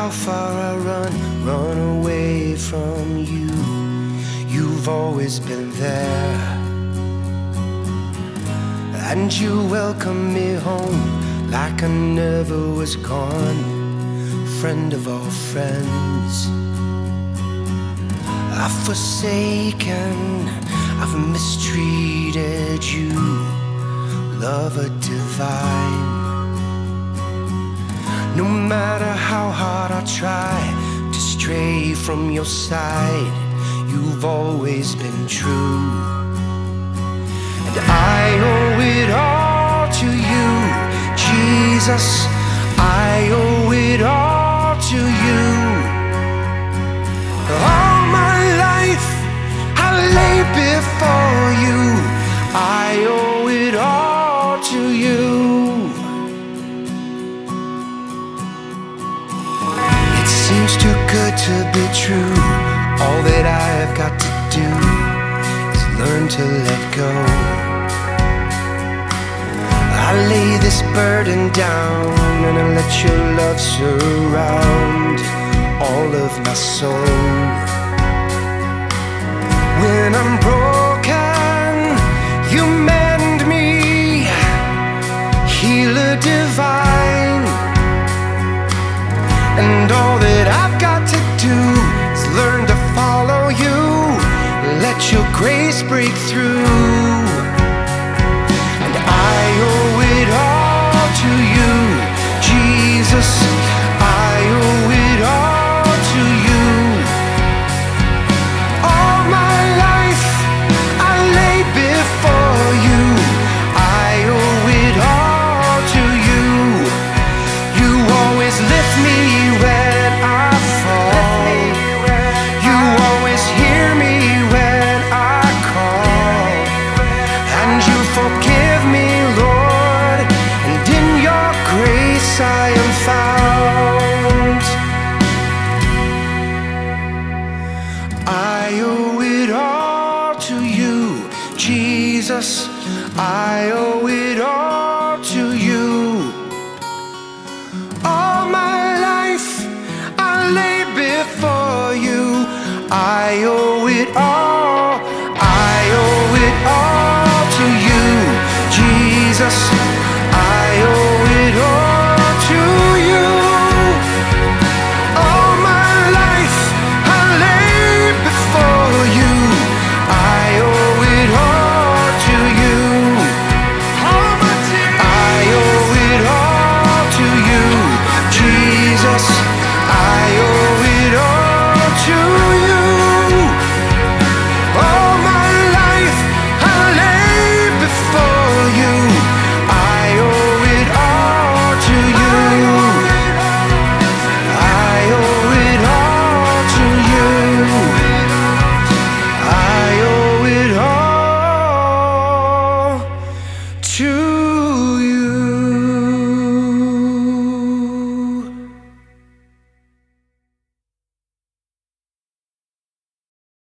how far I run away from you, you've always been there. And you welcome me home like I never was gone, friend of all friends. I've forsaken, I've mistreated you, lover divine. No matter how hard I try to stray from your side, you've always been true. And I owe it all to you, Jesus. I owe it all to you. All my life I lay before you. I owe it all to you. It seems too good to be true. All that I've got to do is learn to let go. I lay this burden down and I let your love surround all of my soul. When I'm broken, you mend me, healer divine. And all that I've got to do is learn to follow you, let your grace break through. And I owe it all to you, Jesus. I owe it all to you. All my life I lay before you. I owe it all to you. You always lift me when I fall. You always hear me when I call. And you forgive me, Lord, and in your grace I am found. I owe it all to you, Jesus. I owe it all to you. All my life I lay before you. I owe it all